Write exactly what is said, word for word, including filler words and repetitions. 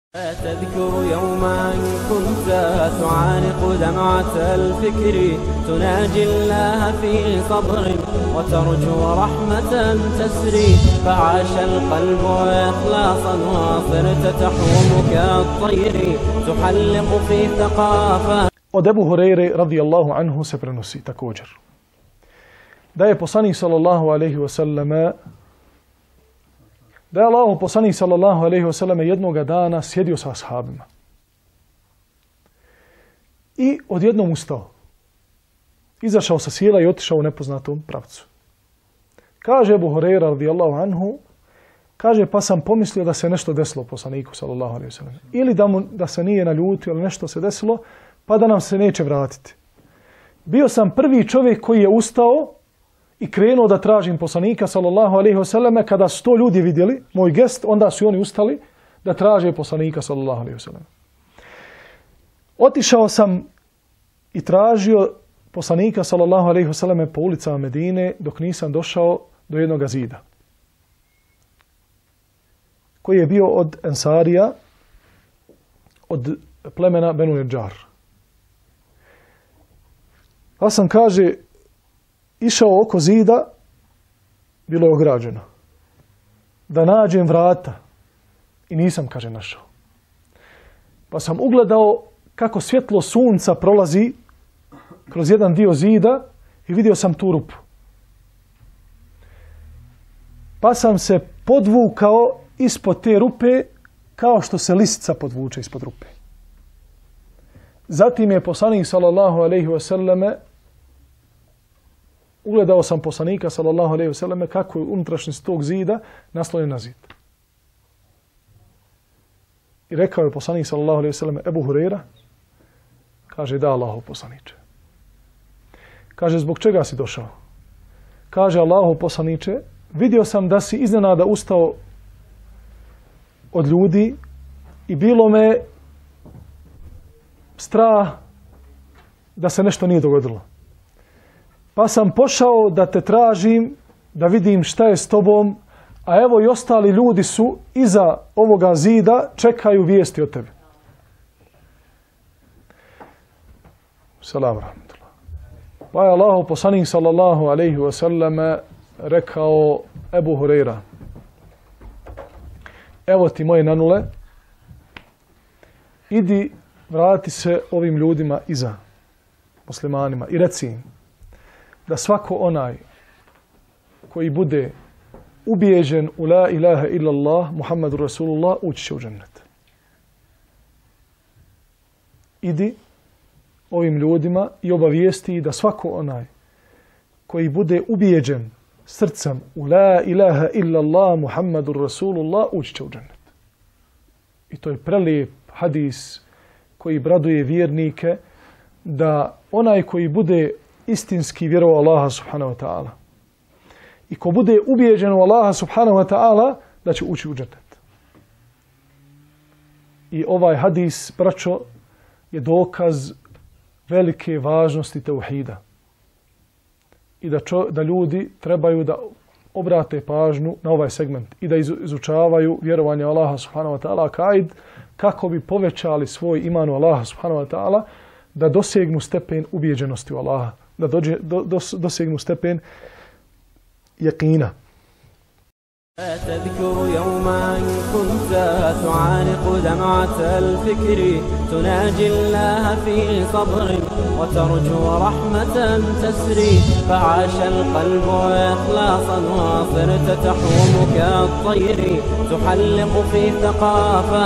تذكر يوما كنت تعانق دمعة الفكر تناجي الله في صبر وترجو رحمة تسري فعاش القلب إخلاصا وصرت تحوم كالطير تحلق في ثقافة. Od Ebu Hureyre radijallahu anhu se prenosi također da je poslanik sallallahu alejhi ve selleme da je Allahov poslanik sallallahu alejhi ve selleme jednoga dana sjedio sa ashabima i odjednom ustao. Izašao sa sjela i otišao u nepoznatom pravcu. Kaže Ebu Hureyre radijallahu anhu, kaže pa sam pomislio da se nešto desilo poslaniku sallallahu alejhi ve selleme ili da, mu, da se nije naljutio ili nešto se desilo pa da nam se neće vratiti. Bio sam prvi čovjek koji je ustao i krenuo da tražim poslanika sallallahu alejhi ve selleme. Kada su to ljudi vidjeli, moj gest, onda su i oni ustali da traže poslanika sallallahu alejhi ve selleme. Otišao sam i tražio poslanika sallallahu alejhi ve selleme po ulicama Medine dok nisam došao do jednog zida koji je bio od Ensarija, od plemena Benu Nedžar. Pa sam, kaže, išao oko zida, bilo je ograđeno, da nađem vrata i nisam, kaže, našao. Pa sam ugledao kako svjetlo sunca prolazi kroz jedan dio zida i vidio sam tu rupu. Pa sam se podvukao ispod te rupe kao što se lisica podvuče ispod rupe. Zatim je poslanik sallallahu alejhi ve selleme, ugledao sam poslanika sallallahu alejhi ve selleme kako je unutrašnjost tog zida naslonjen na zid. I rekao je poslanik sallallahu alejhi ve selleme Ebu Hureyra, kaže da Allahov poslaniče. Kaže zbog čega si došao? Kaže Allahov poslaniče, vidio sam da si iznenada ustao od ljudi i bilo me strah da se nešto nije dogodilo. Pa sam pošao da te tražim, da vidim šta je s tobom, a evo i ostali ljudi su iza ovoga zida, čekaju vijesti od tebe. Selam rahmetullah. Pa je Allahov poslanik sallallahu alejhi ve selleme rekao Ebu Hureyra, evo ti moje nanule, idi vrati se ovim ljudima iza, muslimanima, i reci im da svako onaj koji bude ubijeđen u la ilaha illallah Muhammedu Rasulullah ući će u džennet. Idi ovim ljudima i obavijesti da svako onaj koji bude ubijeđen srcem u la ilaha illallah Muhammedu Rasulullah ući će u džennet. I to je prelijep hadis koji braduje vjernike da onaj koji bude istinski vjerovao Allaha subhanahu wa ta'ala i ko bude ubijeđen u Allaha subhanahu wa ta'ala da će ući u džennet. I ovaj hadis, braćo, je dokaz velike važnosti tauhida i da, čo, da ljudi trebaju da obrate pažnju na ovaj segment i da izučavaju vjerovanje Allaha subhanahu wa ta'ala kaid kako bi povećali svoj iman u Allaha subhanahu wa ta'ala, da dosegnu stepen ubijeđenosti u Allaha, da dođe, do, dos, dosegnu stepen yaqina. تذكر يوما كنت تعانق دمعة الفكر تناجي الله في صبر وترجو رحمة تسري فعاش القلب إخلاصا وصرت تحوم كالطير تحلق في ثقافة.